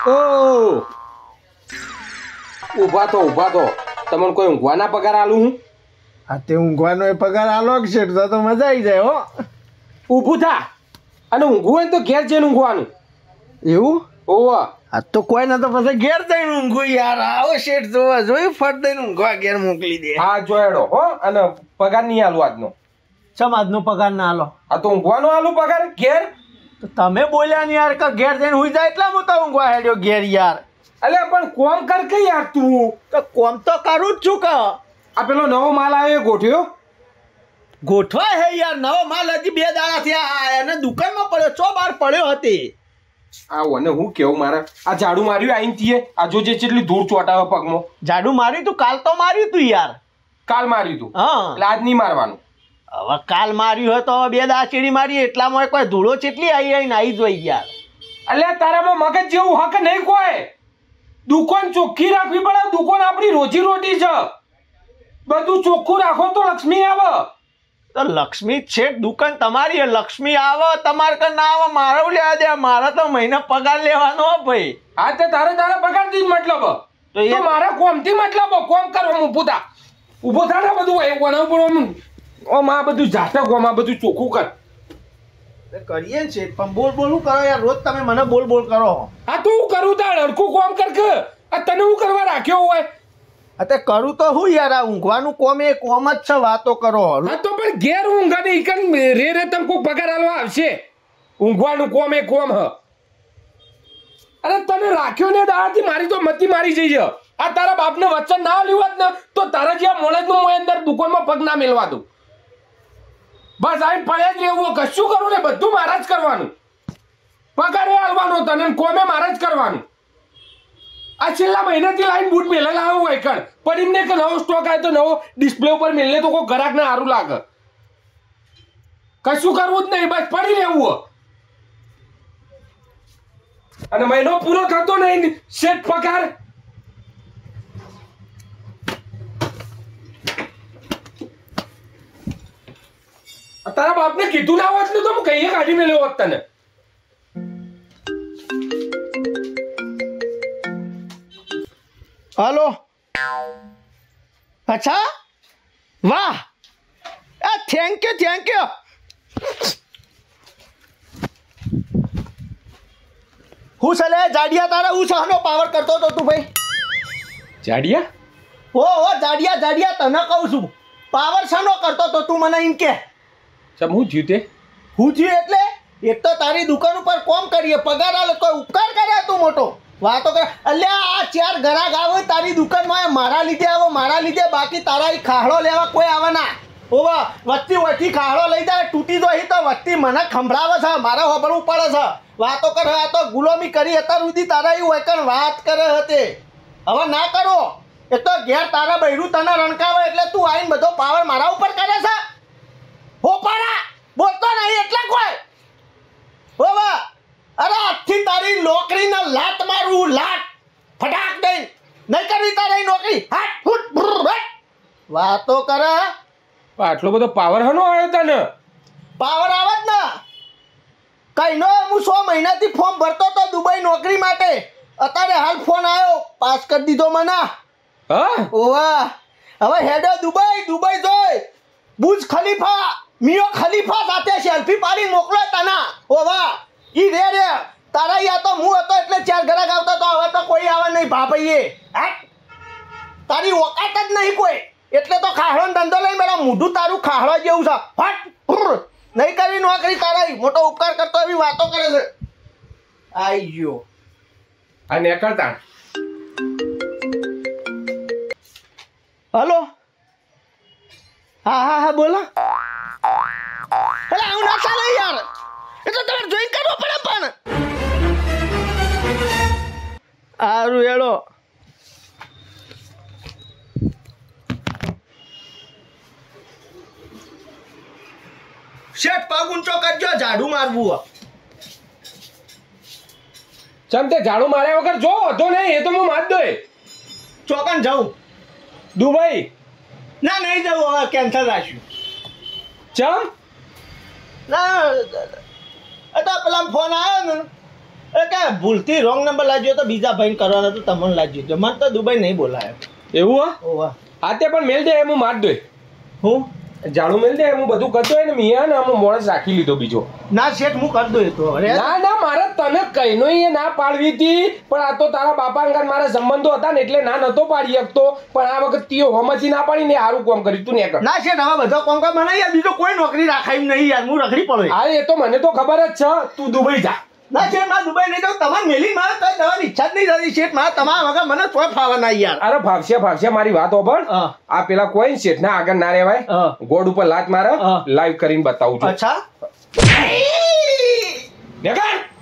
ઓ ઊભા તો તમને કોઈ ઊંઘવાના પગાર આલું હું? આ તે ઊંઘવાનો એ પગાર આલો છે તો મજા આવી જાય હો. ઊભું થા અને ઊંઘવું હોય ને તો ઘેર જઈને ઊંઘવાનું. એવું? ઓવા આ તો કોઈ ના તો પછી ઘેર જઈને ઊંઘું યાર. આવો શેઠ જોવા જોઈ ફટ દઈને ઊંઘવા ઘેર મોકલી દે. હા જોયેડો હો. અને પગાર નહીં આલું આજનો. ચમ આજનો પગાર ના આલો? આ તો ઊંઘવાનો આલું પગાર ઘેર. તો તમે બોલ્યા ને યાર કે ઘેર જઈને હુઈ જાય એટલે હું તો ઊંઘવા હેડ્યો ઘેર યાર. અલે પણ કોમ કર કે યાર તું. તો કોમ તો કરું જ છું કે. આ પેલો નવો માલ આવ્યો ગોઠ્યો ગોઠવા હે યાર. નવો માલ હજી 2 દાડા થયા અને દુકાનમાં પડ્યો ચો બાર પડ્યો હતી. અને હું કેવું મારે આ ઝાડુ માર્યું આઈને તીએ આ જોજે કેટલી ધૂળ ચોટાવે પગમાં. ઝાડુ માર્યું તું? કાલ તો માર્યું તું યાર. કાલ માર્યું તું? હા. એટલે આજ નહીં મારવાનું. હવે કાલ માર્યું હોય તો 2 દાડા ચીડી મારી એટલામાં કોઈ ધૂળો ચેટલી આવી જોઈ યાર. અલ્યા તારામાં મગજ જેવું હક નહીં કોઈ. દુકાન ચોખ્ખી રાખવી પડે. દુકાન આપણી રોજી રોટી છે. બધું ચોખ્ખું રાખો તો લક્ષ્મી આવે. તો લક્ષ્મી છે દુકાન તમારી. લક્ષ્મી આવે તમારે કે ના આવે મારે લેવા દે. મારે તો મહિને પગાર લેવાનો ભાઈ. હા તે તારા પગારથી જ મતલબ. તો મારે કોમથી મતલબ. કોમ કરવા ઊભો થા ને બધું બનાવવું પડે. ઓમ આ બધું જાતે કોમ આ બધું ચોખ્ખું કર. કરીએ છે પણ બોલ કરો યાર. રોજ તમે મને બોલ કરો. હા તું કરું તાર હરખું કોમ કર કે આ તને હું કરવા રાખ્યો હોય. અતે કરું તો હું યાર. આ ઊંઘવાનું કોમ એ કોમ જ છે. વાતો કરો. હા તો પણ ઘેર ઊંઘા ને ઈકન રે તમ કોઈ પગાર આલવા આવશે. ઊંઘવાનું કોમ એ કોમ હ. અરે તને રાખ્યો ને દાડાથી મારી તો મતી મારી જઈ છે. આ તારા બાપને વચન ના આલ્યું હોત ને તો તારા જેવા મોળેજનું મોય અંદર દુકાનમાં પગ ના મેલવા દઉં. બસ આઈ પડ્યા જ રહેવું. કશું કરું ને બધું મારા જ કરવાનું. પગારે આલવાનો તને કોમે મારા જ કરવાનું. આ છેલ્લા મહિનાથી લાઈન બૂટ મેલેલા આવું હોય કણ પડીને કે નવો સ્ટોક આવે તો નવો ડિસ્પ્લે ઉપર મેલને તો કોઈ ગ્રાહકને સારું લાગે. કશું કરવું જ નહીં. બસ પડી રહેવું. અને મહિનો પૂરો થતો નહીં શેઠ પગાર. તારા બાપને કીધું ના હોત તો હું કહીએ કાઢી મેલ્યો હોત તને. હાલો. અચ્છા વાહ. Thank you. હું સલે જાડિયા તારા હું સહનો પાવર કરતો તો તું ભાઈ. જાડિયા? ઓ જાડિયા તને કહું છું. પાવર સહનો કરતો તો તું મને એમ કે. સમ હું થયું હું થયું એટલે એક તો તારી દુકાન ઉપર કોમ કરીએ પગાર આલે કોઈ ઉપકાર કરે તું મોટો. વાતો કરે. અલ્યા આ 4 ગ્રાહક આવે તારી દુકાનમાં મારા લીધે બાકી તારા ઈ ખાહડો લેવા કોઈ આવે ના. ઓવા વચ્ચી ખાહડો લઈ જાય તૂટી દો તો વચ્ચી મને ખંભળાવે છે. મારે હોબળવું પડે છે. વાતો કરે. આ તો ગુલામી કરી અત્યાર સુધી તારા ઈ વૈકણ વાત કરે હતી. હવે ના કરો. એ તો ઘેર તારા બૈરું તને રણકાવે એટલે તું આઈને બધો પાવર મારા ઉપર કરે છે. હોપારા બોલતો નહીં એટલે કોઈ. ઓવા અરે આજથી તારી નોકરીના લાત મારું. લાત ફટાક દઈ નહીં કરવી તારી નોકરી. હાટ ફૂટ વાતો કરે. આટલો બધો પાવર હનો આવ્યો તને? પાવર આવે જ ને. કઈનો હું 6 મહિનાથી ફોર્મ ભરતો તો દુબઈ નોકરી માટે. અત્યારે હાલ ફોન આવ્યો પાસ કરી દીધો મને. હા ઓવા હવે હેડો દુબઈ જોઈ બુર્જ ખલીફા મિયો ખલીફા સાથે સેલ્ફી પાડી મોકલો તને. ઓવા ઈ રે તારા યા તો હું હતો એટલે 4 ગ્રાહક આવતા તો હવે તો કોઈ આવે નહીં ભાભઈએ. તારી ઓકાત જ નહીં કોઈ એટલે તો ખાહડો ધંધો લઈને બેઠા. મૂઢું તારું ખાહડો જેવું છે. હટ નહીં કરી નોકરી તારા. મોટો ઉપકાર કરતો એવી વાતો કરે છે. આઈ ગયો આ નેકળતા. હલો. હા બોલો. આવું ના ચાલે યાર. એ તો તમારે જોઈન કરવો પડે પણ. સારું હેડો. શેઠ પગ ઊંચો કરજો. ઝાડુ મારવું. ચમ તે ઝાડુ માર્યા વગર જો વધો નહીં. એ તો હું માર દો. ચોકન જાઉં દુબઈ. ના નહીં જવું. હવે કેન્સલ રાખ્યું. ચમ? ના પેલા ફોન આવ્યો ને એ કે ભૂલથી રોંગ નંબર લાગ્યો તો બીજા ભાઈને કરવાનો તો તમને લાગ્યો તો મને તો દુબઈ નહીં બોલાયો. એવું હા ઓવા હા તે પણ મેલ દે એમ હું માર દે હું જાણું મેલ દે એમ હું બધું કરતો હોય ને મિયા ને અમુક માણસ રાખી લીધો બીજો. ના શેઠ હું કરી દઉં એ તો અરે ના ના મારે તને કઈનો એ ના પાડવી હતી પણ આ તો તારા બાપા અંગત મારા સંબંધો હતા ને એટલે ના નતો પાડી શકતો પણ આ વખત તીઓ હોમથી ના પાડીને સારું કામ કર્યું તું ને કર. ના શેઠ હવે બધો કોમ કામ મને યાર બીજો કોઈ નોકરી રાખાય એમ નહીં યાર હું રખડી પડો. હા એ તો મને તો ખબર જ છે તું દુબઈ જા. ના શેઠ મારે દુબઈ નહીં જાઉં તમારે મેલી મારે કઈ જવાની ઈચ્છા જ નહીં થતી શેઠ મારે તમારા વગર મને તોય ફાવા ના યાર. અરે ભાગશે મારી વાત હોભળ. હા. આ પેલા કોઈ શેઠ ના આગળ ના રેવાય હા. ગોડ ઉપર લાત મારે હા. લાઈવ કરીને બતાવું છું. અચ્છા દેખાડ